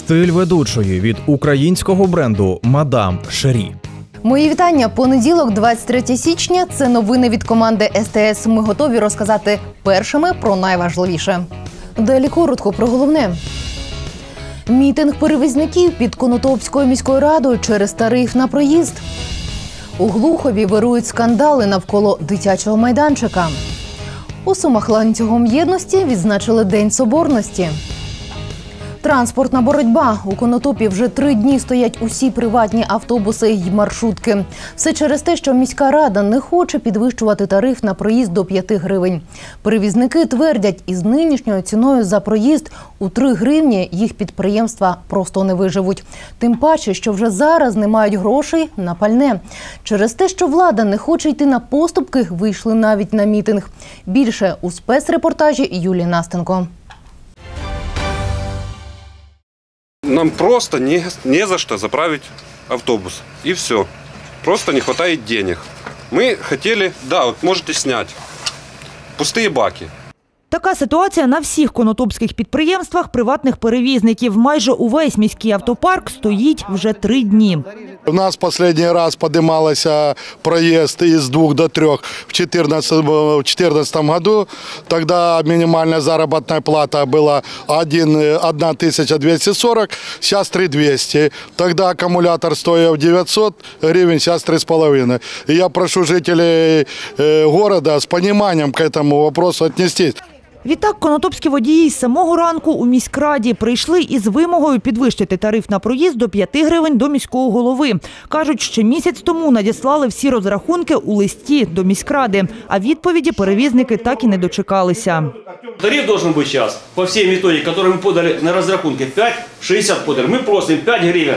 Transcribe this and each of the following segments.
Стиль ведучої від українського бренду «Мадам Шері». Мої вітання. Понеділок, 23 січня. Це новини від команди СТС. Ми готові розказати першими про найважливіше. Далі коротко про головне. Мітинг перевізників під Конотопською міською радою через тариф на проїзд. У Глухові вирують скандали навколо дитячого майданчика. У Сумах ланцюгом єдності відзначили День Соборності. Транспортна боротьба. У Конотопі вже 3 дні стоять усі приватні автобуси й маршрутки. Все через те, що міська рада не хоче підвищувати тариф на проїзд до 5 гривень. Перевізники твердять, із нинішньою ціною за проїзд у 3 гривні їх підприємства просто не виживуть. Тим паче, що вже зараз не мають грошей на пальне. Через те, що влада не хоче йти на поступки, вийшли навіть на мітинг. Більше у спецрепортажі Юлії Настенко. Нам просто не за что заправить автобус. И все. Просто не хватает денег. Мы хотели, да, вот можете снять, пустые баки. Така ситуація на всіх конотопських підприємствах приватних перевізників. Майже увесь міський автопарк стоїть вже 3 дні. У нас останній раз піднімався проїзд із 2 до 3 в 2014 году. Тоді мінімальна заробітна плата була 1240, зараз 3200. Тоді акумулятор стоїв 900 гривень, зараз 3,5. І я прошу жителів міста з розумінням до цього вопросу віднестись. Відтак, конотопські водії з самого ранку у міськраді прийшли із вимогою підвищити тариф на проїзд до 5 гривень до міського голови. Кажуть, ще місяць тому надіслали всі розрахунки у листі до міськради, а відповіді перевізники так і не дочекалися. Тариф должен быть сейчас, по всей методике, которую мы подали на разрахунке, 5,60 подали. Мы просим 5 гривен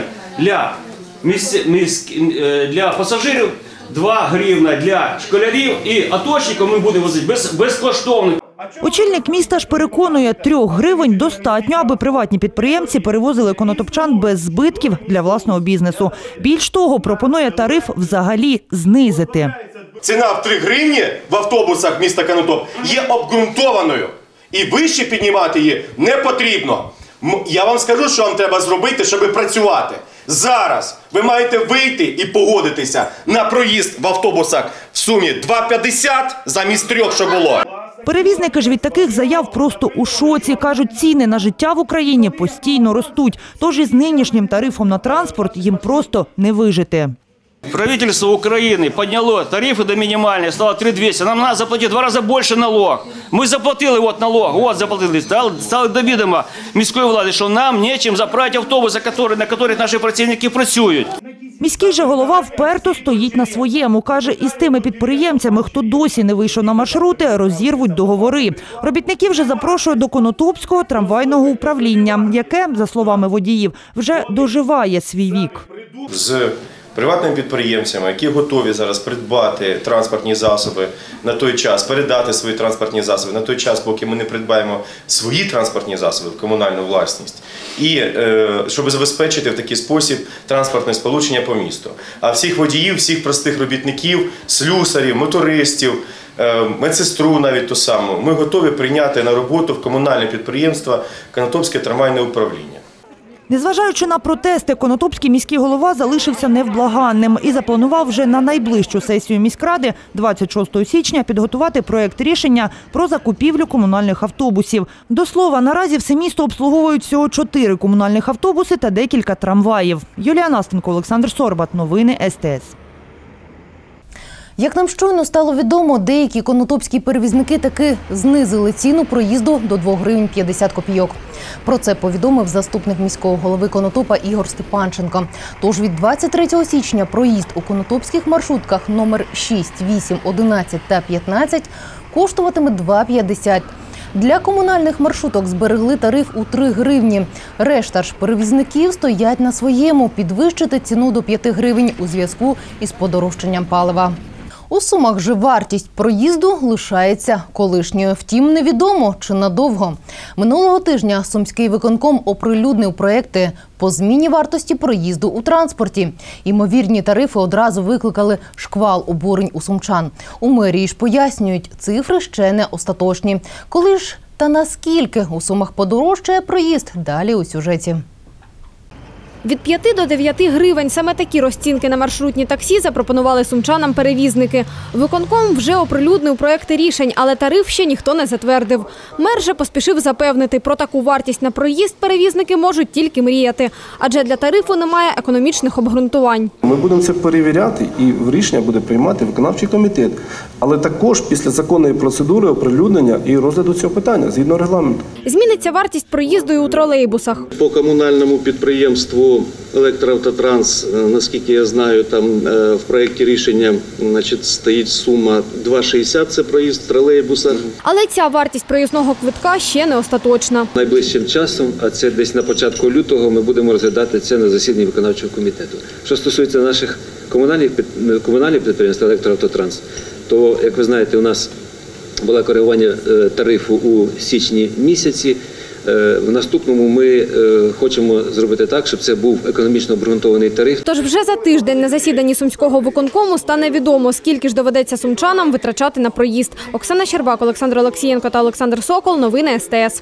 для пассажирів, 2 гривна для школярів і атошників ми будемо возити безкоштовно. Очільник міста ж переконує, 3 гривень достатньо, аби приватні підприємці перевозили конотопчан без збитків для власного бізнесу. Більш того, пропонує тариф взагалі знизити. Ціна в 3 гривні в автобусах міста Конотоп є обґрунтованою. І вище піднімати її не потрібно. Я вам скажу, що вам треба зробити, щоб працювати. Зараз ви маєте вийти і погодитися на проїзд в автобусах в сумі 2,50 замість 3, що було. Перевізники ж від таких заяв просто у шоці. Кажуть, ціни на життя в Україні постійно ростуть. Тож із нинішнім тарифом на транспорт їм просто не вижити. Правительство Украины подняло тарифы до минимальной, стало 3200. Нам надо заплатить в 2 рази більше налог. Ми заплатили налог, заплатили. Стало до відома міської влади, що нам нечим заправити автобуси, на яких наші працівники працюють. Міський же голова вперто стоїть на своєму. Каже, із тими підприємцями, хто досі не вийшов на маршрути, розірвуть договори. Робітників же запрошує до Конотопського трамвайного управління, яке, за словами водіїв, вже доживає свій вік. З приватними підприємцями, які готові зараз придбати транспортні засоби на той час, передати свої транспортні засоби на той час, поки ми не придбаємо свої транспортні засоби в комунальну власність. І щоб забезпечити в такий спосіб транспортне сполучення по місту. А всіх водіїв, всіх простих робітників, слюсарів, мотористів, медсестру навіть ту саму, ми готові прийняти на роботу в комунальне підприємство Конотопське трамвайне управління. Незважаючи на протести, конотопський міський голова залишився невблаганним і запланував вже на найближчу сесію міськради 26 січня підготувати проєкт рішення про закупівлю комунальних автобусів. До слова, наразі все місто обслуговують всього 4 комунальних автобуси та декілька трамваїв. Юлія Настенко, Олександр Сорбат. Новини СТС. Як нам щойно стало відомо, деякі конотопські перевізники таки знизили ціну проїзду до 2 гривень 50 копійок. Про це повідомив заступник міського голови Конотопа Ігор Степанченко. Тож від 23 січня проїзд у конотопських маршрутках номер 6, 8, 11 та 15 коштуватиме 2,50. Для комунальних маршруток зберегли тариф у 3 гривні. Решта ж перевізників стоять на своєму – підвищити ціну до 5 гривень у зв'язку із подорожчанням палива. У Сумах же вартість проїзду лишається колишньою. Втім, невідомо, чи надовго. Минулого тижня Сумський виконком оприлюднив проекти по зміні вартості проїзду у транспорті. Ймовірні тарифи одразу викликали шквал обурень у сумчан. У мерії ж пояснюють, цифри ще не остаточні. Коли ж та наскільки у Сумах подорожчає проїзд? Далі у сюжеті. Від 5 до 9 гривень – саме такі розцінки на маршрутні таксі запропонували сумчанам перевізники. Виконком вже оприлюднив проекти рішень, але тариф ще ніхто не затвердив. Мер же поспішив запевнити, про таку вартість на проїзд перевізники можуть тільки мріяти, адже для тарифу немає економічних обґрунтувань. Ми будемо це перевіряти і рішення буде приймати виконавчий комітет, але також після законної процедури оприлюднення і розгляду цього питання згідно регламенту. Зміниться вартість проїзду і у тролейбусах. По комунальному підприємству «Електроавтотранс», наскільки я знаю, там в проєкті рішення стоїть сума 2,60 – це проїзд в тролейбусах. Але ця вартість проїзного квитка ще не остаточна. Найближчим часом, а це десь на початку лютого, ми будемо розглядати це на засіданні виконавчого комітету. Що стосується наших комунальних підприємств «Електроавтотранс», то, як ви знаєте, у нас було коригування тарифу у січні місяці. В наступному ми хочемо зробити так, щоб це був економічно обґрунтований тариф. Тож вже за тиждень на засіданні Сумського виконкому стане відомо, скільки ж доведеться сумчанам витрачати на проїзд. Оксана Щербак, Олександр Олексієнко та Олександр Сокол. Новини СТС.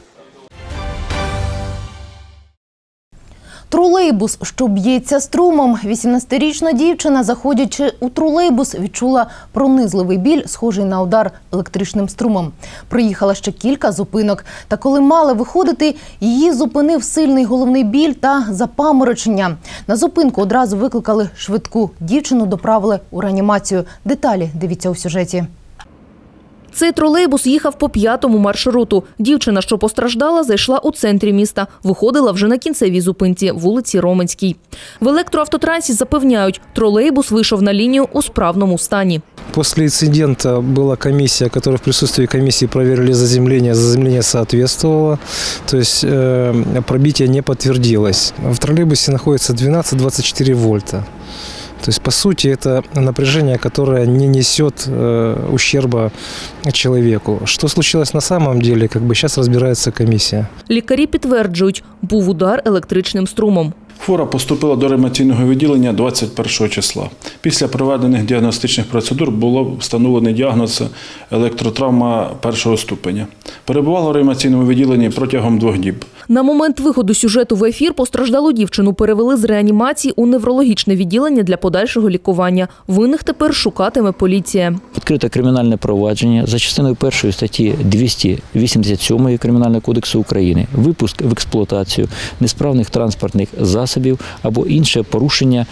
Тролейбус, що б'ється струмом. 18-річна дівчина, заходячи у тролейбус, відчула пронизливий біль, схожий на удар електричним струмом. Проїхала ще кілька зупинок. Та коли мала виходити, її зупинив сильний головний біль та запаморочення. На зупинку одразу викликали швидку. Дівчину доправили у реанімацію. Деталі дивіться у сюжеті. Цей тролейбус їхав по 5-му маршруту. Дівчина, що постраждала, зайшла у центрі міста. Виходила вже на кінцевій зупинці – вулиці Роменській. В електроавтотрансі запевняють, тролейбус вийшов на лінію у справному стані. После инцидента была комиссия, которая в присутствии комиссии проверили заземление. Заземление соответствовало, то есть пробитие не подтвердилось. В троллейбусе находится 12-24 вольта. То есть, по сути, это напряжение, которое не несет ущерба человеку. Что случилось на самом деле, сейчас разбирается комиссия. Лікарі підтверджують, був удар електричним струмом. Хвора поступила до реанімаційного відділення 21 числа. Після проведених діагностичних процедур було встановлений діагноз електротравма першого ступеня. Перебувала в реанімаційному відділенні протягом 2 діб. На момент виходу сюжету в ефір постраждалу дівчину перевели з реанімації у неврологічне відділення для подальшого лікування. Винних тепер шукатиме поліція. Відкрите кримінальне провадження за частиною 1 статті 287 Кримінального кодексу України. Випуск в експлуатацію несправних транспортних засобів або інше порушення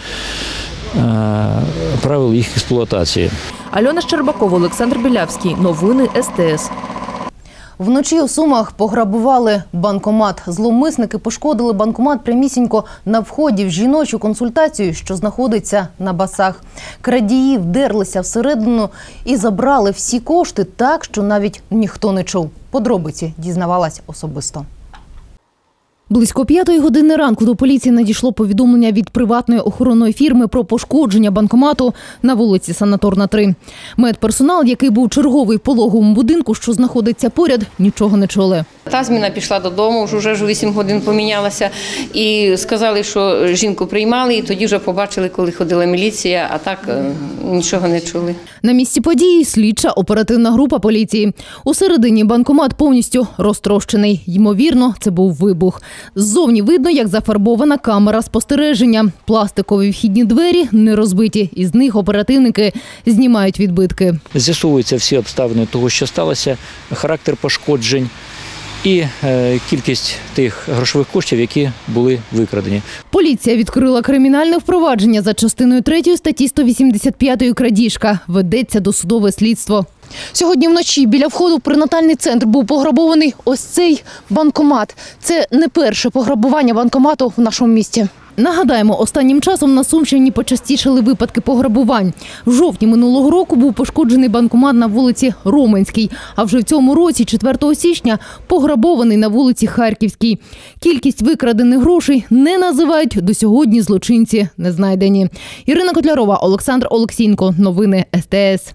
правил їх експлуатації. Альона Щербакова, Олександр Білявський. Новини СТС. Вночі у Сумах пограбували банкомат. Зловмисники пошкодили банкомат прямісінько на вході в жіночу консультацію, що знаходиться на Басах. Крадії вдерлися всередину і забрали всі кошти так, що навіть ніхто не чув. Подробиці дізнавалась особисто. Близько 5-ї години ранку до поліції надійшло повідомлення від приватної охоронної фірми про пошкодження банкомату на вулиці Санаторна, 3. Медперсонал, який був черговий в пологовому будинку, що знаходиться поряд, нічого не чули. Та зміна пішла додому, вже 8 годин помінялася. І сказали, що жінку приймали, і тоді вже побачили, коли ходила міліція, а так нічого не чули. На місці події слідча оперативна група поліції. Усередині банкомат повністю розтрощений. Ймовірно, це був вибух. Ззовні видно, як зафарбована камера спостереження. Пластикові вхідні двері не розбиті. Із них оперативники знімають відбитки. З'ясовуються всі обставини того, що сталося, характер пошкоджень і кількість тих грошових коштів, які були викрадені. Поліція відкрила кримінальне впровадження за частиною 3 статті 185 «Крадіжка». Ведеться досудове слідство. Сьогодні вночі біля входу в перинатальний центр був пограбований ось цей банкомат. Це не перше пограбування банкомату в нашому місті. Нагадаємо, останнім часом на Сумщині почастішали випадки пограбувань. В жовтні минулого року був пошкоджений банкомат на вулиці Роменській, а вже в цьому році, 4 січня, пограбований на вулиці Харківській. Кількість викрадених грошей не називають, до сьогодні злочинці не знайдені. Ірина Котлярова, Олександр Олексієнко. Новини СТС.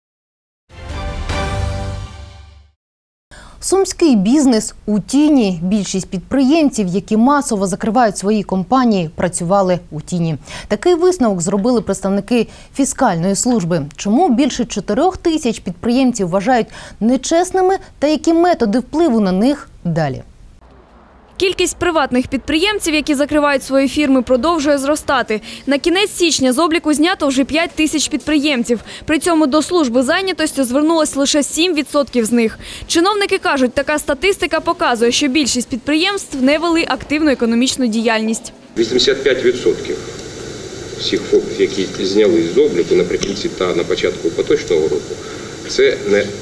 Сумський бізнес у тіні. Більшість підприємців, які масово закривають свої компанії, працювали у тіні. Такий висновок зробили представники фіскальної служби. Чому більше 4 тисяч підприємців вважають нечесними та які методи впливу на них – далі. Кількість приватних підприємців, які закривають свої фірми, продовжує зростати. На кінець січня з обліку знято вже 5 тисяч підприємців. При цьому до служби зайнятості звернулось лише 7% з них. Чиновники кажуть, така статистика показує, що більшість підприємств не вели активну економічну діяльність. 85% всіх ФОПів, які зняли з обліку наприкінці та на початку поточного року, це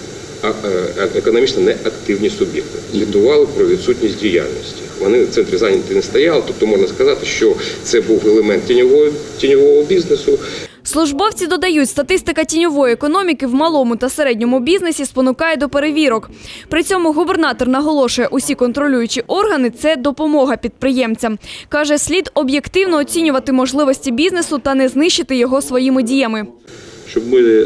економічно неактивні суб'єкти. Звітували про відсутність діяльності. Вони в центрі зайняті не стояли, тобто можна сказати, що це був елемент тіньового бізнесу. Службовці додають, статистика тіньової економіки в малому та середньому бізнесі спонукає до перевірок. При цьому губернатор наголошує, усі контролюючі органи – це допомога підприємцям. Каже, слід об'єктивно оцінювати можливості бізнесу та не знищити його своїми діями. Щоб ми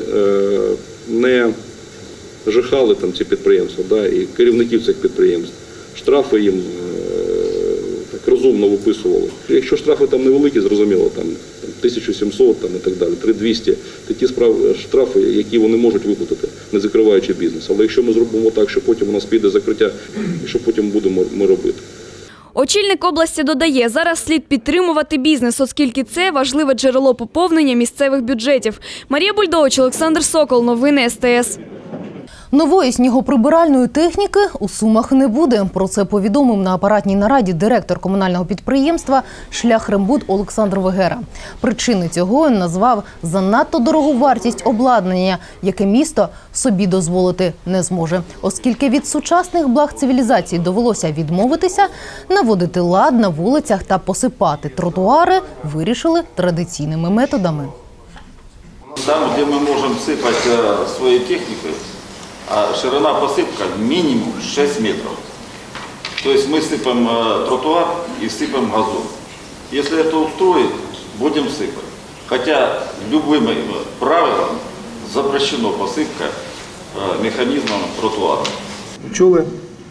не жахали там ці підприємства, і керівників цих підприємств, штрафи їм так розумно виписували. Якщо штрафи там невеликі, зрозуміло, там 1700 і так далі, 3200, такі штрафи, які вони можуть виплатити, не закриваючи бізнес. Але якщо ми зробимо так, що потім у нас піде закриття, і що потім будемо ми робити? Очільник області додає, зараз слід підтримувати бізнес, оскільки це важливе джерело поповнення місцевих бюджетів. Марія Бульдович, Олександр Сокол. Новини СТС. Нової снігоприбиральної техніки у Сумах не буде. Про це повідомив на апаратній нараді директор комунального підприємства «Шляхрембуд» Олександр Вегера. Причини цього назвав занадто дорогу вартість обладнання, яке місто собі дозволити не зможе. Оскільки від сучасних благ цивілізації довелося відмовитися, наводити лад на вулицях та посипати тротуари вирішили традиційними методами. Там, де ми можемо сипати своєю технікою, а ширина посыпка минимум 6 метров. То есть мы сыпем тротуар и сыпем газон. Если это устроит, будем сыпать. Хотя любым правилам запрещено посыпка механизмом тротуара. Чули?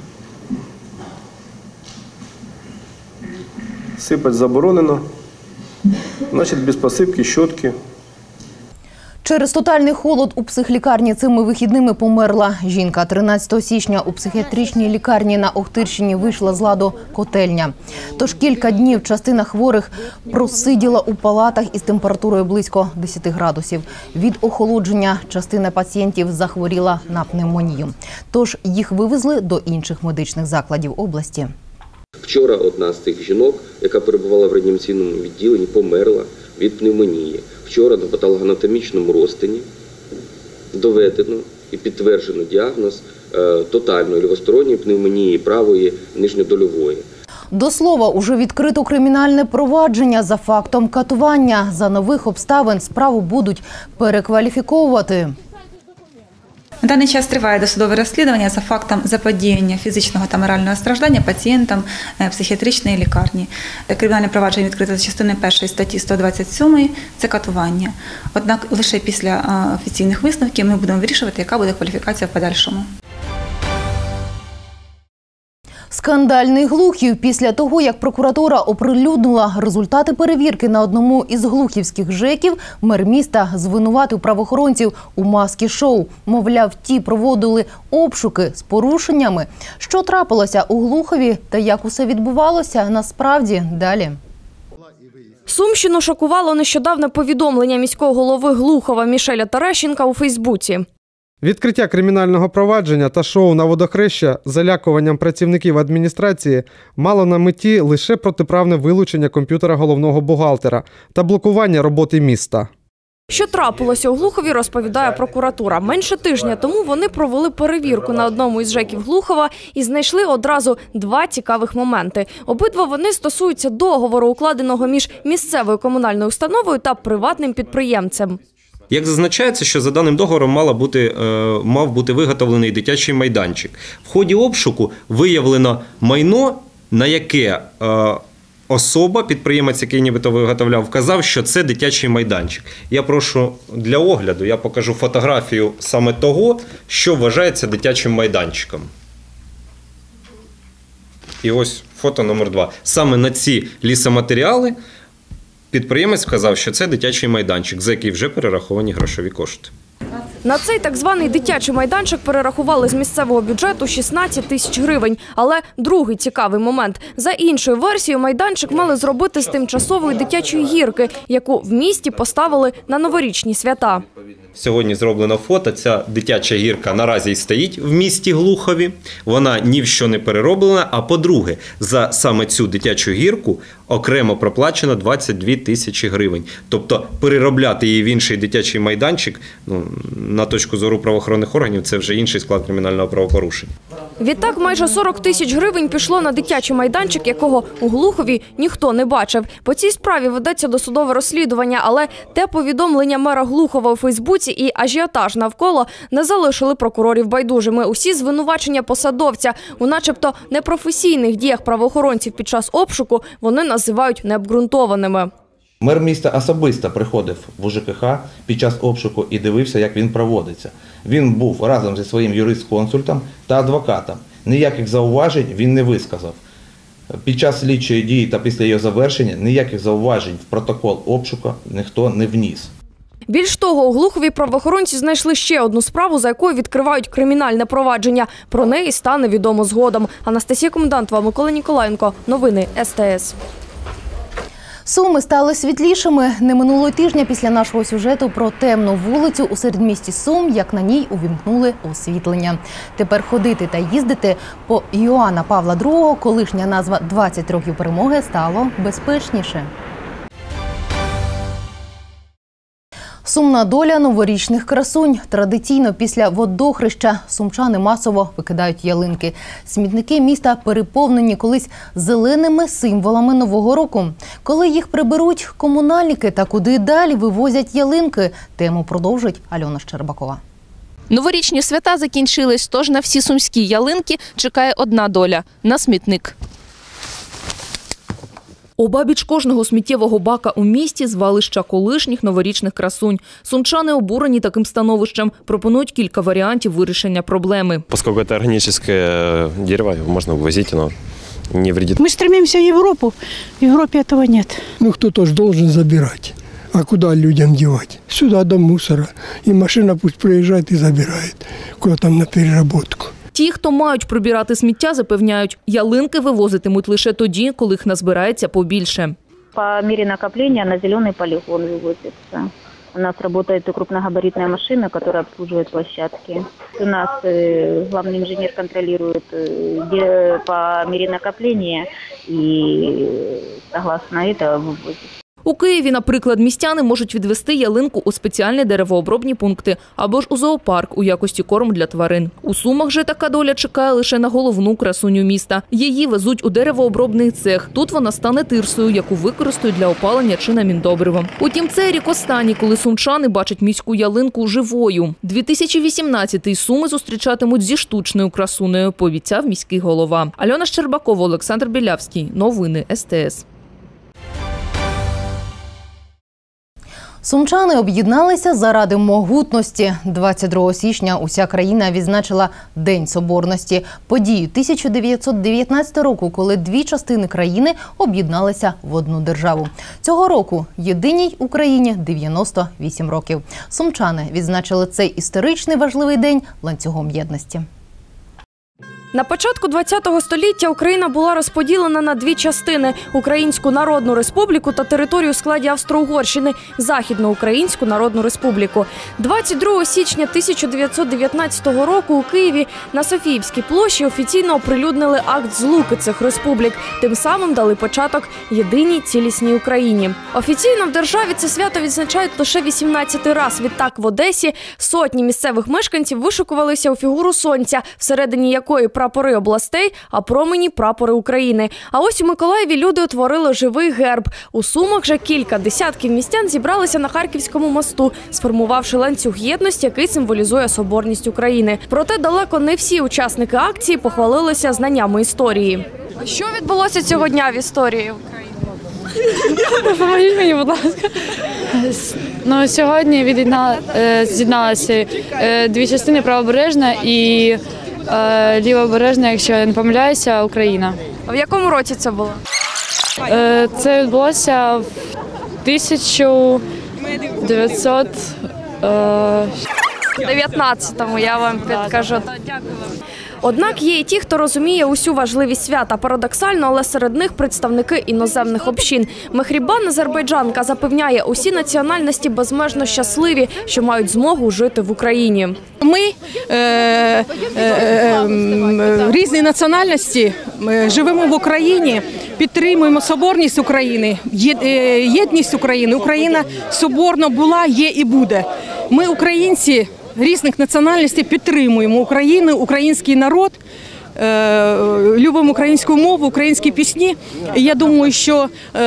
Сипати заборонено. Значить, без посипки, щотки. Через тотальний холод у психлікарні цими вихідними померла жінка. 13 січня у психіатричній лікарні на Охтирщині вийшла з ладу котельня. Тож кілька днів частина хворих просиділа у палатах із температурою близько 10 градусів. Від охолодження частина пацієнтів захворіла на пневмонію. Тож їх вивезли до інших медичних закладів області. Вчора одна з тих жінок, яка перебувала в реанімаційному відділенні, померла від пневмонії. Вчора на патологоанатомічному розтині доведено і підтверджено діагноз тотальної лівосторонньої пневмонії правої нижньодольової. До слова, уже відкрито кримінальне провадження за фактом катування. За нових обставин справу будуть перекваліфіковувати. На даний час триває досудове розслідування за фактом заподіяння фізичного та морального страждання пацієнтам психіатричної лікарні. Кримінальне провадження відкрите за частиною 1 статті 127 – це катування. Однак лише після офіційних висновків ми будемо вирішувати, яка буде кваліфікація в подальшому. Скандальний Глухів. Після того, як прокуратура оприлюднила результати перевірки на одному із глухівських ЖЕКів, мер міста звинуватив правоохоронців у маски-шоу. Мовляв, ті проводили обшуки з порушеннями. Що трапилося у Глухові та як усе відбувалося, насправді далі. Сумщину шокувало нещодавне повідомлення міського голови Глухова Мішеля Терещенка у Фейсбуці. Відкриття кримінального провадження та шоу на водохреща з залякуванням працівників адміністрації мало на меті лише протиправне вилучення комп'ютера головного бухгалтера та блокування роботи міста. Що трапилося у Глухові, розповідає прокуратура. Менше тижня тому вони провели перевірку на одному із ЖЕКів Глухова і знайшли одразу два цікавих моменти. Обидва вони стосуються договору, укладеного між місцевою комунальною установою та приватним підприємцем. Як зазначається, що за даним договором мав бути виготовлений дитячий майданчик. В ході обшуку виявлено майно, на яке особа, підприємець, який нібито виготовляв, вказав, що це дитячий майданчик. Я прошу для огляду, я покажу фотографію саме того, що вважається дитячим майданчиком. І ось фото номер 2. Саме на ці лісоматеріали підприємець вказав, що це дитячий майданчик, за який вже перераховані грошові кошти. На цей так званий дитячий майданчик перерахували з місцевого бюджету 16 тисяч гривень. Але другий цікавий момент. За іншою версією, майданчик мали зробити з тимчасової дитячої гірки, яку в місті поставили на новорічні свята. Сьогодні зроблено фото. Ця дитяча гірка наразі й стоїть в місті Глухові. Вона ні в що не перероблена. А по-друге, за саме цю дитячу гірку окремо проплачено 22 тисячі гривень. Тобто переробляти її в інший дитячий майданчик, на точку зору правоохоронних органів, це вже інший склад кримінального правопорушення. Відтак майже 40 тисяч гривень пішло на дитячий майданчик, якого у Глухові ніхто не бачив. По цій справі ведеться досудове розслідування, але те повідомлення мера Глухова у Фейсбуці і ажіотаж навколо не залишили прокурорів байдужими. Усі звинувачення посадовця у начебто непрофесійних діях правоохоронців під час обшуку вони називають необґрунтованими. Мер міста особисто приходив в УЖКХ під час обшуку і дивився, як він проводиться. Він був разом зі своїм юрист-консультом та адвокатом. Ніяких зауважень він не висказав. Під час слідчої дії та після її завершення ніяких зауважень в протокол обшуку ніхто не вніс. Більш того, у Глухові правоохоронці знайшли ще одну справу, за якою відкривають кримінальне провадження. Про неї стане відомо згодом. Анастасія Комендантова, Микола Ніколаєнко. Новини СТС. Суми стали світлішими. Не минулого тижня після нашого сюжету про темну вулицю у середмісті Сум, як на ній увімкнули освітлення. Тепер ходити та їздити по Йоанна Павла II, колишня назва 20 років перемоги, стало безпечніше. Сумна доля новорічних красунь. Традиційно після водохреща сумчани масово викидають ялинки. Смітники міста переповнені колись зеленими символами Нового року. Коли їх приберуть комунальники та куди далі вивозять ялинки? Тему продовжить Альона Щербакова. Новорічні свята закінчились, тож на всі сумські ялинки чекає одна доля – на смітник. Обабіч кожного сміттєвого бака у місті – звалища колишніх новорічних красунь. Сумчани обурені таким становищем, пропонують кілька варіантів вирішення проблеми. Поскольку це органічне дерево, можна вивозити, але не вредить. Ми стремимося в Європу, в Європі цього немає. Ну, хто-то ж должен забирати. А куди людям девать? Сюди, до мусора. І машина пусть приїжджає і забирає, куди там на переработку. Ті, хто мають прибирати сміття, запевняють, ялинки вивозитимуть лише тоді, коли їх назбирається побільше. По мірі накоплення на зелений полігон вивозиться. У нас працює крупногабаритна машина, яка обслуговує площадки. У нас главный инженер контролирует по мере накопления и согласно этого вывозит. У Києві, наприклад, містяни можуть відвести ялинку у спеціальні деревообробні пункти або ж у зоопарк у якості корму для тварин. У Сумах же така доля чекає лише на головну красуню міста. Її везуть у деревообробний цех. Тут вона стане тирсою, яку використають для опалення чи наміндобрива. Утім, це рік останній, коли сумчани бачать міську ялинку живою. 2018-й Суми зустрічатимуть зі штучною красунею, пообіцяв міський голова. Альона Щербакова, Олександр Білявський. Новини СТС. Сумчани об'єдналися заради могутності. 22 січня уся країна відзначила День Соборності. Подію 1919 року, коли дві частини країни об'єдналися в одну державу. Цього року єдиній Україні 98 років. Сумчани відзначили цей історичний важливий день ланцюгом єдності. На початку ХХ століття Україна була розподілена на дві частини – Українську Народну Республіку та територію у складі Австро-Угорщини – Західноукраїнську Народну Республіку. 22 січня 1919 року у Києві на Софіївській площі офіційно оприлюднили акт злуки цих республік. Тим самим дали початок єдиній цілісній Україні. Офіційно в державі це свято відзначають лише 18 раз. Відтак в Одесі сотні місцевих мешканців вишукувалися у фігуру сонця, всередині якої прапори областей, а промені – прапори України. А ось у Миколаєві люди утворили живий герб. У Сумах же кілька десятків містян зібралися на Харківському мосту, сформувавши ланцюг єдності, який символізує соборність України. Проте далеко не всі учасники акції похвалилися знаннями історії. Що відбулося цього дня в історії України? Допоможіть мені, будь ласка. Сьогодні з'єдналися дві частини – правобережна і лівобережна, якщо я не помиляюся, Україна. А в якому році це було? Це відбулося в 1900... 19-му, я вам підкажу. Однак є і ті, хто розуміє усю важливість свята. Парадоксально, але серед них представники іноземних общин. Мехрібан, азербайджанка, запевняє, усі національності безмежно щасливі, що мають змогу жити в Україні. Ми різні національності живемо в Україні, підтримуємо соборність України, єдність України. Україна соборна була, є і буде. Ми, українці, різних національностей підтримуємо Україну, український народ, любимо українську мову, українські пісні. Я думаю, що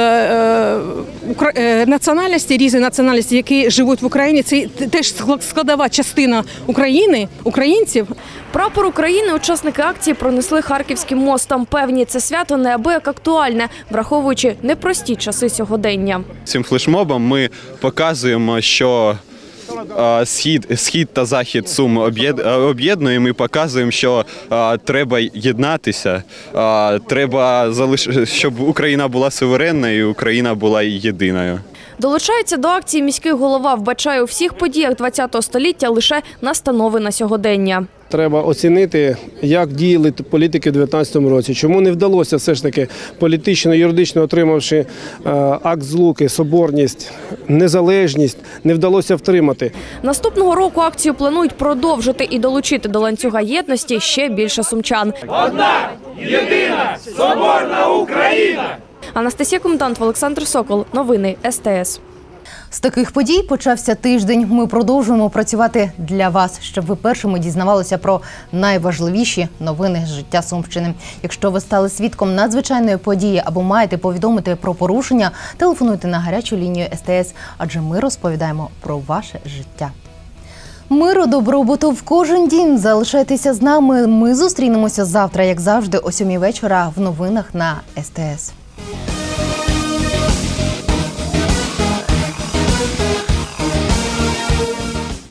національності, різні національності, які живуть в Україні, це теж складова частина України, українців. Прапор України учасники акції пронесли Харківським мостом. Певні, це свято неабияк актуальне, враховуючи непрості часи сьогодення. Цим флешмобом ми показуємо, що Схід та Захід Сум об'єднує, ми показуємо, що треба єднатися, треба, щоб Україна була суверенною і Україна була єдиною. Долучається до акції міський голова, вбачає у всіх подіях ХХ століття лише настанови на сьогодення. Треба оцінити, як діяли політики в 2019 році. Чому не вдалося все ж таки політично, юридично отримавши акт злуки, соборність, незалежність, не вдалося втримати. Наступного року акцію планують продовжити і долучити до ланцюга єдності ще більше сумчан. Одна, єдина, соборна Україна! Анастасія Комендант, Олександр Сокол. Новини СТС. З таких подій почався тиждень. Ми продовжуємо працювати для вас, щоб ви першими дізнавалися про найважливіші новини з життя Сумщини. Якщо ви стали свідком надзвичайної події або маєте повідомити про порушення, телефонуйте на гарячу лінію СТС, адже ми розповідаємо про ваше життя. Миру, добробуту в кожен дім. Залишайтеся з нами. Ми зустрінемося завтра, як завжди, о 7 вечора в новинах на СТС.